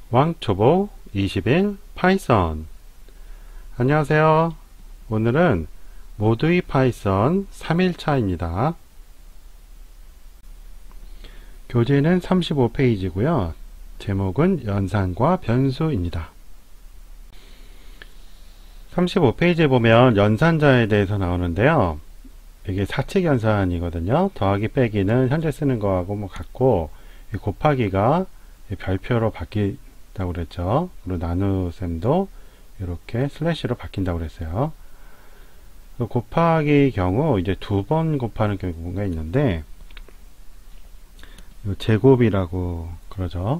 왕초보 20일 파이썬. 안녕하세요. 오늘은 모두이 파이썬 3일차입니다. 교재는 35페이지고요. 제목은 연산과 변수입니다. 35페이지에 보면 연산자에 대해서 나오는데요. 이게 사칙 연산이거든요. 더하기 빼기는 현재 쓰는 거하고 뭐 같고, 곱하기가 별표로 바뀐다고 그랬죠. 그리고 나누셈도 이렇게 슬래시로 바뀐다고 그랬어요. 곱하기 경우 이제 두 번 곱하는 경우가 있는데, 제곱이라고 그러죠.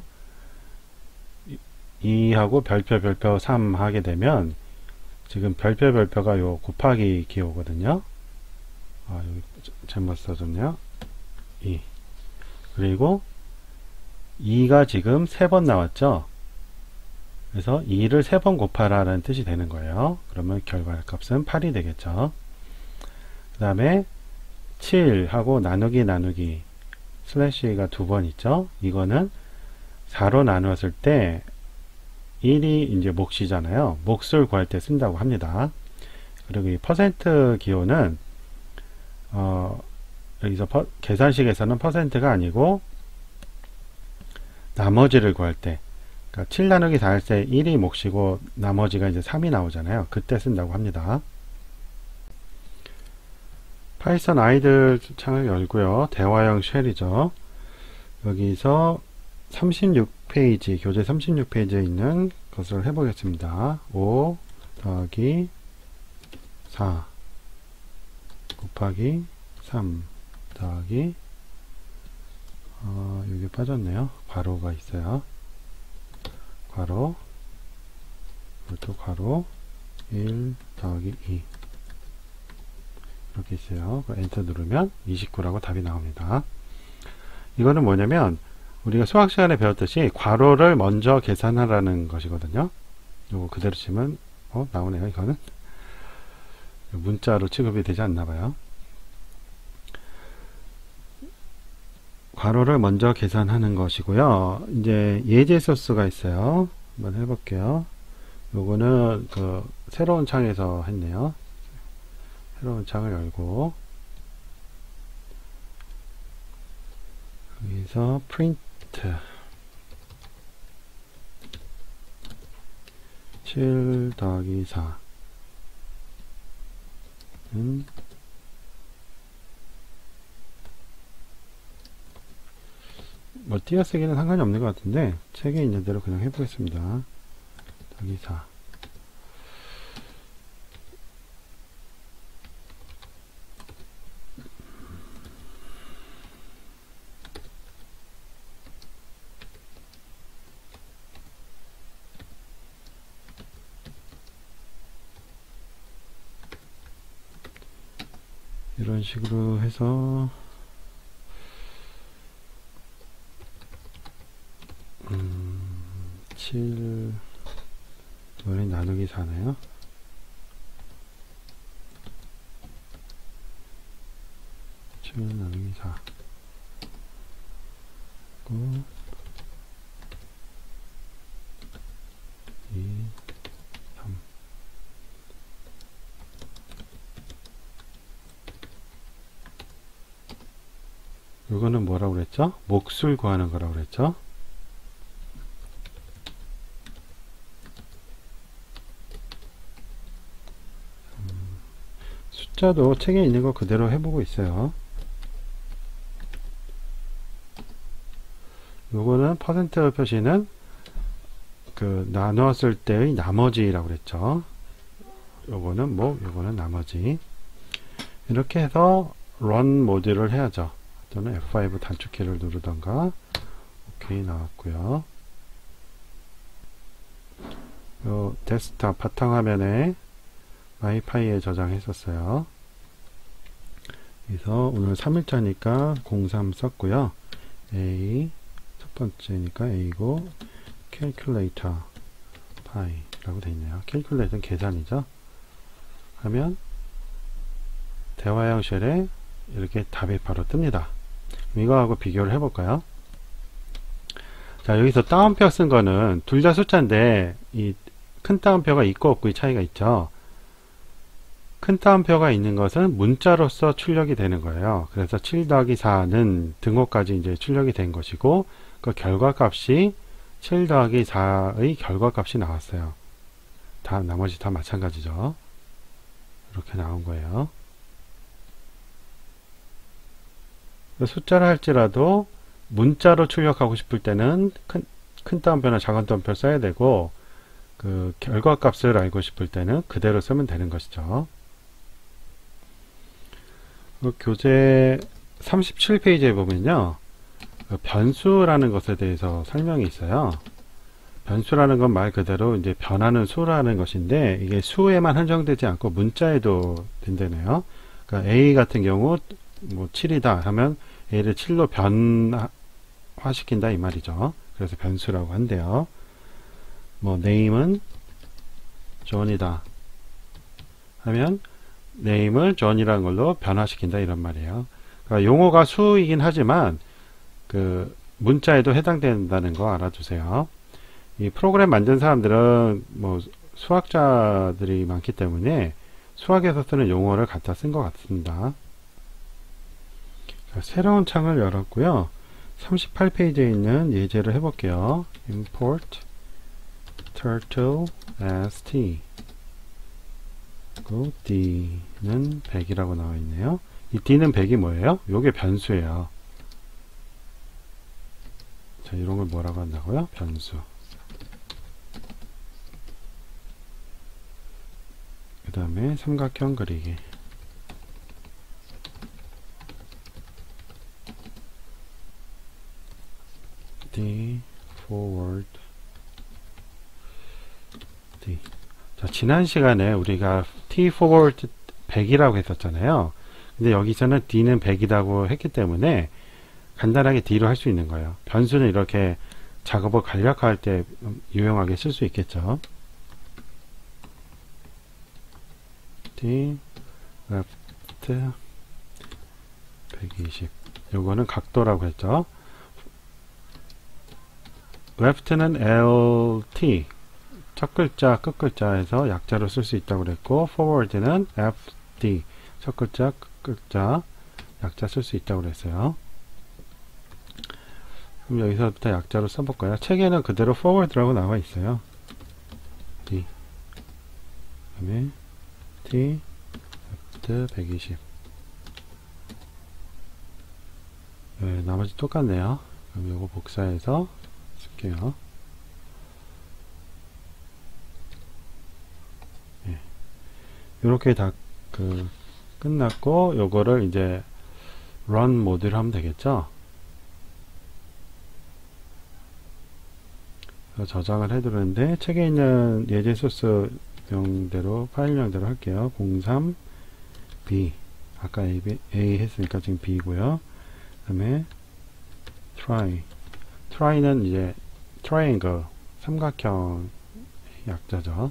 2하고 별표 3 하게 되면 지금 별표가 요 곱하기 기호거든요. 여기 잘못 써줬네요. 2. 그리고 2가 지금 3번 나왔죠. 그래서 2를 3번 곱하라는 뜻이 되는 거예요. 그러면 결과값은 8이 되겠죠. 그 다음에 7하고 나누기 슬래시가 두 번 있죠. 이거는 4로 나누었을 때 1이 이제 몫이잖아요. 몫을 구할 때 쓴다고 합니다. 그리고 이 퍼센트 기호는 여기서 계산식에서는 퍼센트가 아니고 나머지를 구할 때, 그러니까 7 나누기 4 할 때 1이 몫이고 나머지가 이제 3이 나오잖아요. 그때 쓴다고 합니다. 파이썬 아이들 창을 열고요. 대화형 쉘이죠. 여기서 36페이지, 교재 36페이지에 있는 것을 해보겠습니다. 5 더하기 4 곱하기 3 더하기 여기 빠졌네요. 괄호가 있어요. 괄호, 이것도 괄호, 1 더하기 2 이렇게 있어요. 엔터 누르면 29라고 답이 나옵니다. 이거는 뭐냐면 우리가 수학 시간에 배웠듯이 괄호를 먼저 계산하라는 것이거든요. 요거 그대로 치면 나오네요. 이거는 문자로 취급이 되지 않나봐요. 괄호를 먼저 계산하는 것이고요. 이제 예제 소스가 있어요. 한번 해볼게요. 요거는 그 새로운 창에서 했네요. 새로운 창을 열고 여기서 프린트 7 더하기 4 뭐 띄어쓰기는 상관이 없는 것 같은데 책에 있는 대로 그냥 해보겠습니다. 더하기 4 이런 식으로 해서 7 이번엔 나누기 4네요. 7 나누기 4 그리고 2 3 이거는 뭐라고 그랬죠? 몫을 구하는 거라고 그랬죠? 숫자도 책에 있는 거 그대로 해보고 있어요. 요거는 퍼센트 표시는 그 나누었을 때의 나머지라고 그랬죠. 요거는 요거는 나머지. 이렇게 해서 run 모드를 해야죠. 또는 F5 단축키를 누르던가. 오케이 나왔고요. 요 데스크탑 바탕화면에 마이파이에 저장했었어요. 그래서 오늘 3일차니까 03 썼고요. A 첫 번째니까 A고 calculator 파이라고 되어 있네요. calculator는 계산이죠. 하면 대화형 쉘에 이렇게 답이 바로 뜹니다. 이거하고 비교를 해볼까요? 자, 여기서 따옴표 쓴 거는 둘 다 숫자인데 이 큰 따옴표가 있고 없고의 차이가 있죠. 큰 따옴표가 있는 것은 문자로서 출력이 되는 거예요. 그래서 7 더하기 4는 등호까지 이제 출력이 된 것이고, 그 결과값이 7 더하기 4의 결과값이 나왔어요. 나머지 다 마찬가지죠. 이렇게 나온 거예요. 숫자를 할지라도 문자로 출력하고 싶을 때는 큰 따옴표나 작은 따옴표 써야 되고, 그 결과값을 알고 싶을 때는 그대로 쓰면 되는 것이죠. 교재 37페이지에 보면요, 변수라는 것에 대해서 설명이 있어요. 변수라는 건 말 그대로 이제 변하는 수라는 것인데, 이게 수에만 한정되지 않고 문자에도 된다네요. 그러니까 A 같은 경우 뭐 7이다 하면 A를 7로 변화시킨다 이 말이죠. 그래서 변수라고 한대요. 뭐 name은 John이다 하면 name을 John이라는 걸로 변화시킨다 이런 말이에요. 그러니까 용어가 수이긴 하지만 그 문자에도 해당된다는 거 알아두세요. 이 프로그램 만든 사람들은 뭐 수학자들이 많기 때문에 수학에서 쓰는 용어를 갖다 쓴 것 같습니다. 자, 새로운 창을 열었고요. 38페이지에 있는 예제를 해볼게요. import turtle as t 그리고 d는 100이라고 나와 있네요. 이 d는 100이 뭐예요? 요게 변수예요. 자, 이런 걸 뭐라고 한다고요? 변수. 그 다음에 삼각형 그리기. d forward d. 자, 지난 시간에 우리가 t forward 100이라고 했었잖아요. 근데 여기서는 d는 100이라고 했기 때문에 간단하게 d로 할 수 있는 거예요. 변수는 이렇게 작업을 간략화할 때 유용하게 쓸 수 있겠죠. d left 120. 요거는 각도라고 했죠. left는 lt 첫 글자 끝 글자에서 약자로 쓸 수 있다고 그랬고, forward는 fd 첫 글자 끝 글자 약자 쓸 수 있다고 그랬어요. 그럼 여기서부터 약자로 써볼까요? 책에는 그대로 forward라고 나와 있어요. d 그 다음에 t left 120. 네, 나머지 똑같네요. 그럼 요거 복사해서 쓸게요. 네. 요렇게 다 끝났고, 요거를 이제 run 모드로 하면 되겠죠. 저장을 해두는데, 책에 있는 예제 소스 명대로 파일명대로 할게요. 03b 아까 A 했으니까 지금 B고요. 그 다음에 try는 이제 triangle 삼각형 약자죠.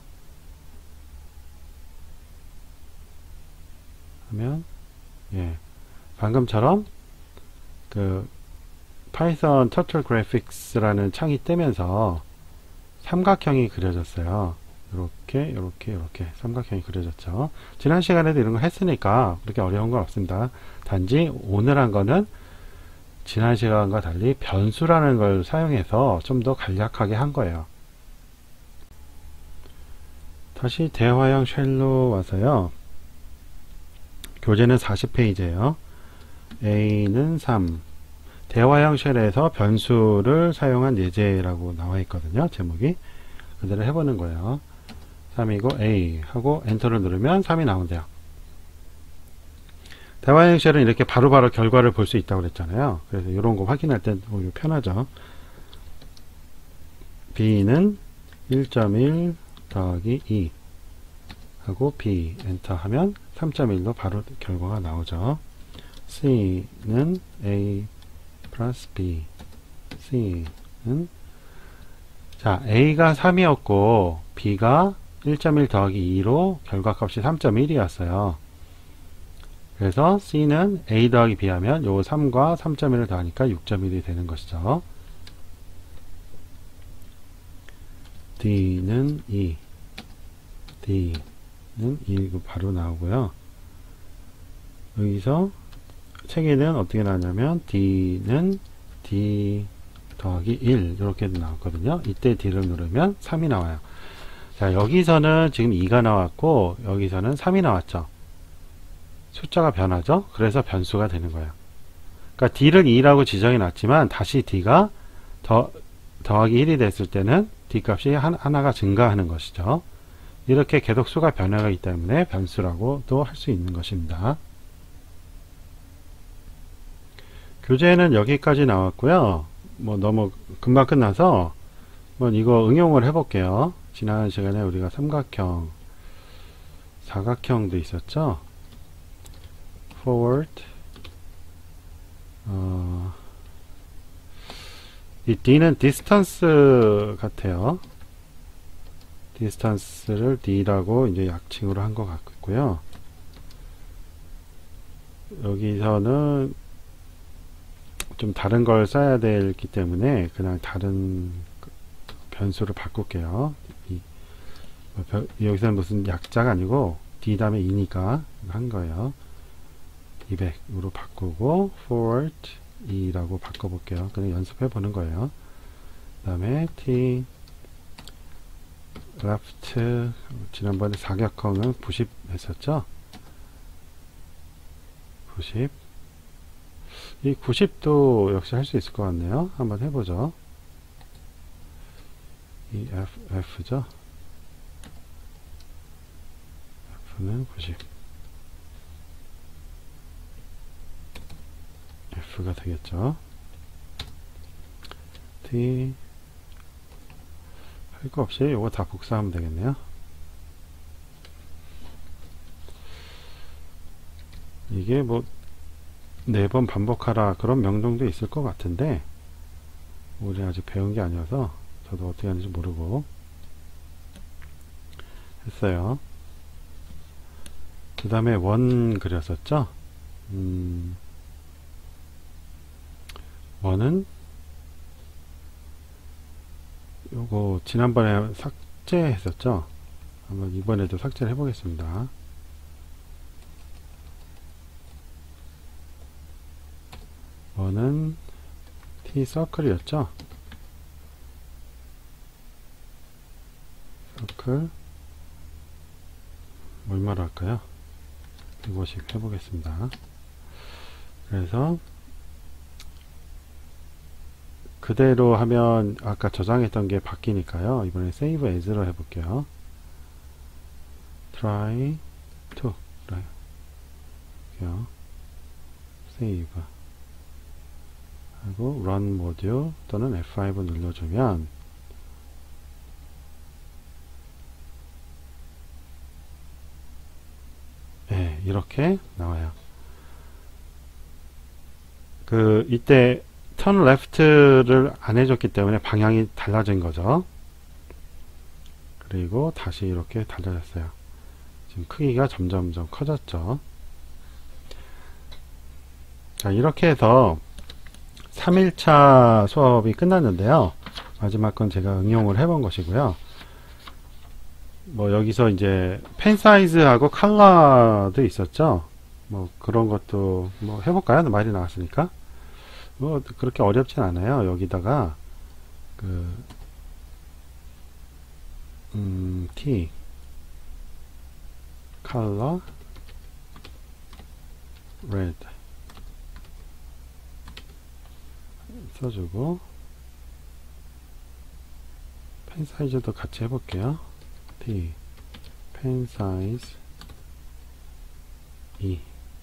하면 예, 방금처럼 그 파이썬 터틀 그래픽스라는 창이 뜨면서 삼각형이 그려졌어요. 이렇게 삼각형이 그려졌죠. 지난 시간에도 이런 거 했으니까 그렇게 어려운 건 없습니다. 단지 오늘 한 거는 지난 시간과 달리 변수라는 걸 사용해서 좀 더 간략하게 한 거예요. 다시 대화형 쉘로 와서요. 교재는 40페이지예요. A는 3. 대화형 쉘에서 변수를 사용한 예제라고 나와 있거든요. 제목이. 그대로 해보는 거예요. 3이고 A 하고 엔터를 누르면 3이 나온대요. 대화형 쉘은 이렇게 바로바로 결과를 볼 수 있다고 그랬잖아요. 그래서 이런 거 확인할 때 오히려 편하죠. B는 1.1 더하기 2 하고 B 엔터 하면 3.1로 바로 결과가 나오죠. C는 A 플러스 B. C는 자, A가 3이었고 B가 1.1 더하기 2로 결과값이 3.1이었어요. 그래서 C는 A 더하기 B 하면 요 3과 3.1을 더하니까 6.1이 되는 것이죠. D는 D는 이거 바로 나오고요. 여기서 책에는 어떻게 나오냐면 D는 D 더하기 1 이렇게 나왔거든요. 이때 D를 누르면 3이 나와요. 자, 여기서는 지금 2가 나왔고 여기서는 3이 나왔죠. 숫자가 변하죠. 그래서 변수가 되는 거예요. 그러니까 D를 2라고 지정해 놨지만 다시 D가 더하기 1이 됐을 때는 D 값이 하나가 증가하는 것이죠. 이렇게 계속 수가 변화하기 때문에 변수라고도 할 수 있는 것입니다. 교재는 여기까지 나왔고요. 뭐 너무 금방 끝나서 이거 응용을 해볼게요. 지난 시간에 우리가 삼각형, 사각형도 있었죠. forward 이 D는 distance 같아요. distance를 D라고 이제 약칭으로 한 것 같고요. 여기서는 좀 다른 걸 써야 되기 때문에 그냥 다른 변수를 바꿀게요. 여기서는 무슨 약자가 아니고 D 다음에 2니까 한 거예요. 200으로 바꾸고 forward 2라고 바꿔볼게요. 그냥 연습해 보는 거예요. 그 다음에 T left 지난번에 사각형은 90 했었죠. 90 이 90도 역시 할 수 있을 것 같네요. 한번 해보죠. 이 F죠. F는 90 F가 되겠죠. T 할 거 없이 이거 다 복사하면 되겠네요. 이게 뭐 4번 반복하라 그런 명령도 있을 것 같은데 우리 아직 배운 게 아니어서 저도 어떻게 하는지 모르고 했어요. 그 다음에 원 그렸었죠. 원은 요거 지난번에 삭제했었죠. 한번 이번에도 삭제를 해보겠습니다. 원은 T 서클이었죠. 서클 얼마로 할까요? 150 해보겠습니다. 그래서 그대로 하면 아까 저장했던 게 바뀌니까요. 이번에 save as로 해볼게요. try to save 하고 run module 또는 F5 눌러주면 네, 이렇게 나와요. 이때 turn left를 안 해줬기 때문에 방향이 달라진 거죠. 그리고 다시 이렇게 달라졌어요. 지금 크기가 점점점 커졌죠. 자, 이렇게 해서 3일차 수업이 끝났는데요. 마지막 건 제가 응용을 해본 것이고요. 뭐 여기서 이제 펜 사이즈하고 컬러도 있었죠. 뭐 그런 것도 뭐 해볼까요? 말이 나왔으니까. 뭐 그렇게 어렵진 않아요. 여기다가 T color red 써주고 펜 사이즈도 같이 해볼게요. T 펜 사이즈 2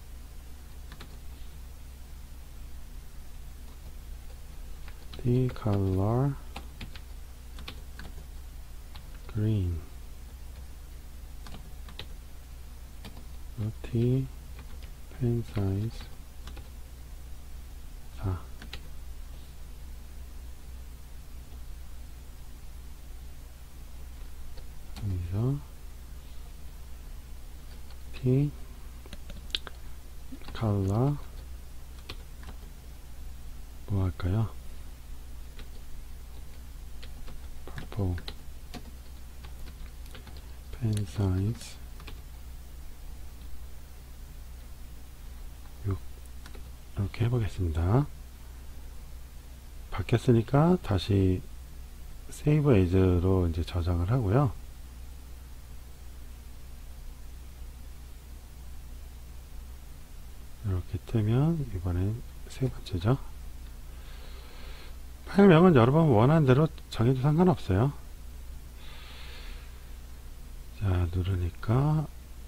T color green T 펜 사이즈 4 여기서 T color 뭐 할까요? purple 펜 사이즈 6 이렇게 해보겠습니다. 바뀌었으니까 다시 세이브 에이즈로 이제 저장을 하고요. 이렇게 뜨면 이번엔 세 번째죠. 파일명은 여러분 원하는 대로 정해도 상관없어요. 자, 누르니까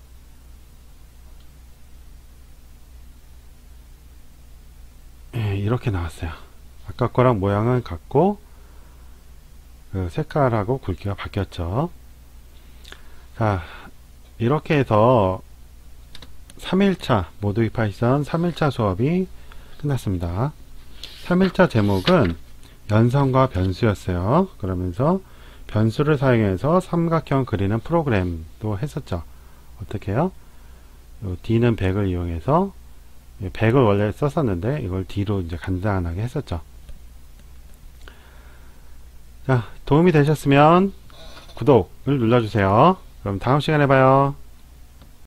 이렇게 나왔어요. 아까 거랑 모양은 같고 그 색깔하고 굵기가 바뀌었죠. 자, 이렇게 해서 3일차 모두이 파이썬 3일차 수업이 끝났습니다. 3일차 제목은 연산과 변수였어요. 그러면서 변수를 사용해서 삼각형 그리는 프로그램도 했었죠. 어떻게 해요? D는 100을 이용해서 100을 원래 썼었는데 이걸 D로 이제 간단하게 했었죠. 자, 도움이 되셨으면 구독을 눌러주세요. 그럼 다음 시간에 봐요.